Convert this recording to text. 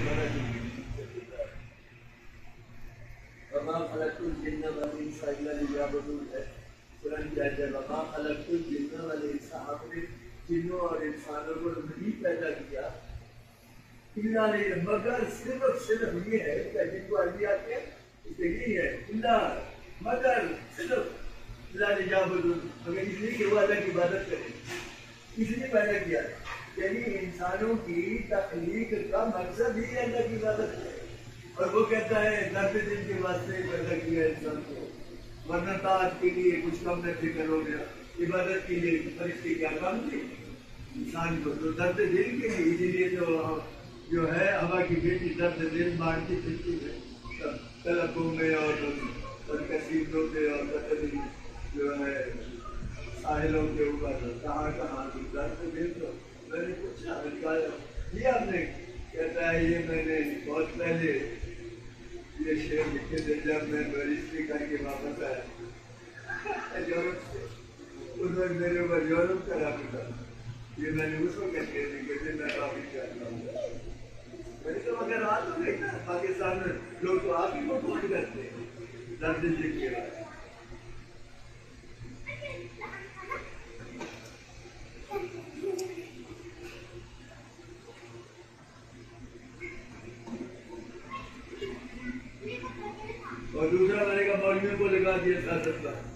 जिन्नों और इंसानों को नहीं पैदा किया मगर सिर्फ ये है कि जिनको अरबी आते हैं यही है मगर सिर्फ मगर इसलिए कि वो अल्लाह की इबादत करें, इसलिए पैदा किया। यानी इंसानों की तख्लीक का मकसद ही अल्लाह की इबादत है। और वो कहता है दर्द दिन के वास्ते पैदा किया इंसान को, वरना ताज के लिए कुछ कम न फिक्र हो गया, इबादत के लिए फरिश्ते क्या काम थे इंसान को, तो दर्द दिल के लिए। इसीलिए तो जो है हवा की बेटी दर्द दिल मारती फिरती है तलकों में और कसीदों पे और जो है साहिलों के ऊपर कहाँ दर्द दिल। तो मैंने पूछा ये आपने, कहता है ये मैंने बहुत पहले ये शेर लिखे थे जब मैं रजिस्ट्री करके वापस आया यूरोप से, उस वक्त मेरे ऊपर यूरोप का राज था। ये मैंने उसको कहते लिखे थे, मैं काफी चाहता हूँ। मैंने तो अगर आ तो नहीं ना पाकिस्तान में लोग तो आप ही को फोन करते हैं दर्द दिल के बाद। और दूसरा मैंने कहा मौलवियों को लगा दिया सियासत का।